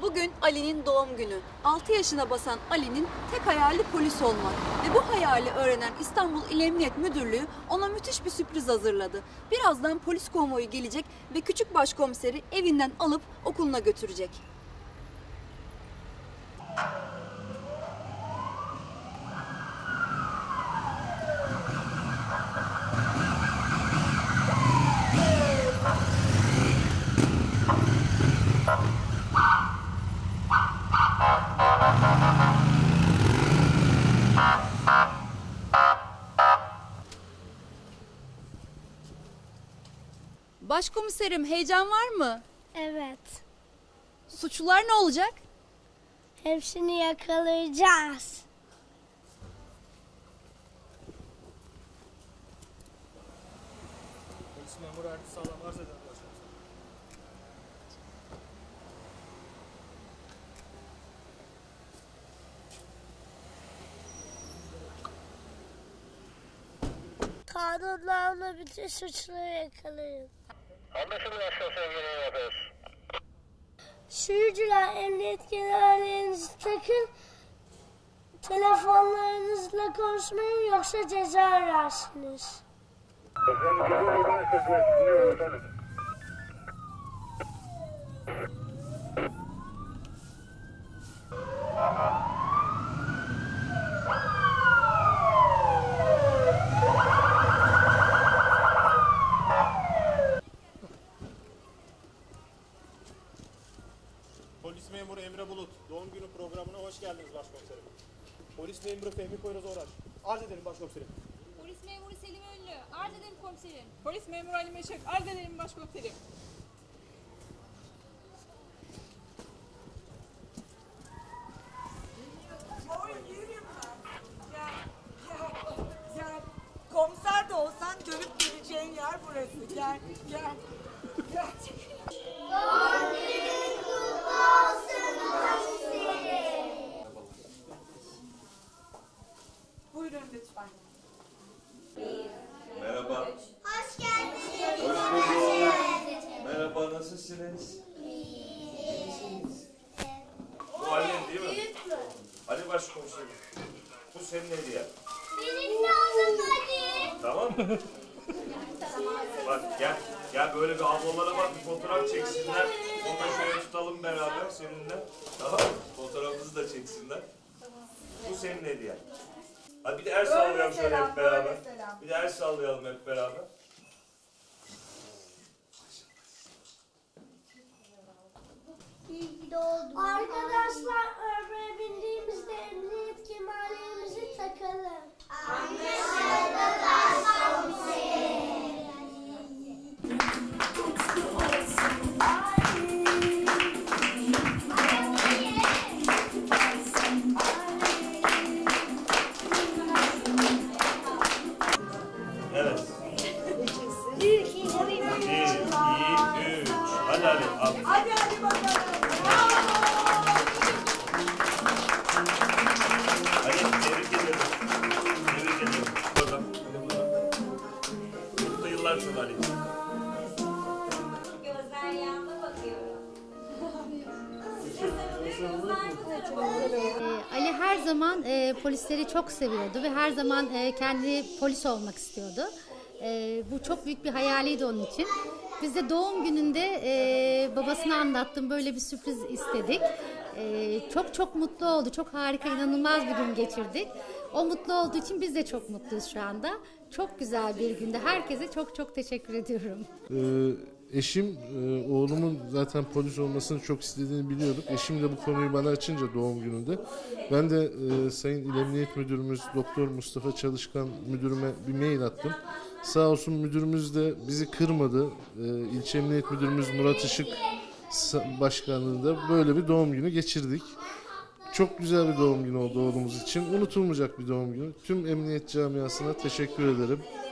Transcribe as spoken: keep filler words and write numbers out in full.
Bugün Ali'nin doğum günü. altı yaşına basan Ali'nin tek hayali polis olmak. Ve bu hayali öğrenen İstanbul İl Emniyet Müdürlüğü ona müthiş bir sürpriz hazırladı. Birazdan polis konvoyu gelecek ve küçük başkomiseri evinden alıp okuluna götürecek. Başkomiserim, heyecan var mı? Evet. Suçlular ne olacak? Hepsini yakalayacağız. Polis memuru Erdi sağlam arz eden başkomiserim. Kanunlarla bütün suçları yakalayın. Anlaşıldı başkomiserim, görev yapıyoruz. Sürücüler emniyet kemerlerinizi takın. Telefonlarınızla konuşmayın yoksa ceza yersiniz. Efendim, görev sözü dinliyorum efendim. Polis memuru Emre Bulut, doğum günü programına hoş geldiniz başkomiserim. Polis memuru Fehmi Poyraz Oraç. Arz edelim başkomiserim. Polis memuru Selim Önlü, arz ederim komiserim. Polis memuru Ali Meşek, arz ederim başkomiserim. Ya, ya, ya, komiser de olsan görüp geleceğin yer burası. Gel, gel. Gel. Doğum günün kutlu olsun komiserim. Buyurun lütfen. Merhaba. Hoş geldiniz. Hoş bulduk. Merhaba, nasılsınız? Bu annen değil mi? Hadi başkomiserim. Bu senin hediyen. Benim lazım hadi. Tamam mı? Bak gel. Gel böyle bir ablalara bak, bir fotoğraf çeksinler. Onu da şöyle tutalım beraber seninle. Tamam mı? Fotoğrafımızı da çeksinler. Bu senin hediyen. Hadi bir de el sallayalım şöyle hep beraber. Bir de el sallayalım hep beraber. Arkadaşlar arabaya bindiğimizde emniyet kemerlerimizi takalım. Anlaşıldı başkomiserim. Evet. Bir, iki, üç. Hadi hadi. Al. Hadi hadi bakalım. Hadi tebrik ederim. Tebrik ederim. Bakalım. Mutlu yıllar sana Ali. Gözler yanına bakıyorum. Size sarılıyor, gözler bu tarafa bakıyor. Ee, Ali her zaman e, polisleri çok seviyordu ve her zaman e, kendi polis olmak istiyordu. E, bu çok büyük bir hayaliydi onun için. Biz de doğum gününde e, babasına anlattım, böyle bir sürpriz istedik. E, çok çok mutlu oldu, çok harika, inanılmaz bir gün geçirdik. O mutlu olduğu için biz de çok mutluyuz şu anda. Çok güzel bir günde. Herkese çok çok teşekkür ediyorum. Ee, eşim, e, oğlumun zaten polis olmasını çok istediğini biliyorduk. Eşim de bu konuyu bana açınca doğum gününde. Ben de e, Sayın İl Emniyet Müdürümüz Doktor Mustafa Çalışkan müdürüme bir mail attım. Sağ olsun müdürümüz de bizi kırmadı. E, İlçe Emniyet Müdürümüz Murat Işık başkanlığında böyle bir doğum günü geçirdik. Çok güzel bir doğum günü oldu oğlumuz için. Unutulmayacak bir doğum günü. Tüm emniyet camiasına teşekkür ederim.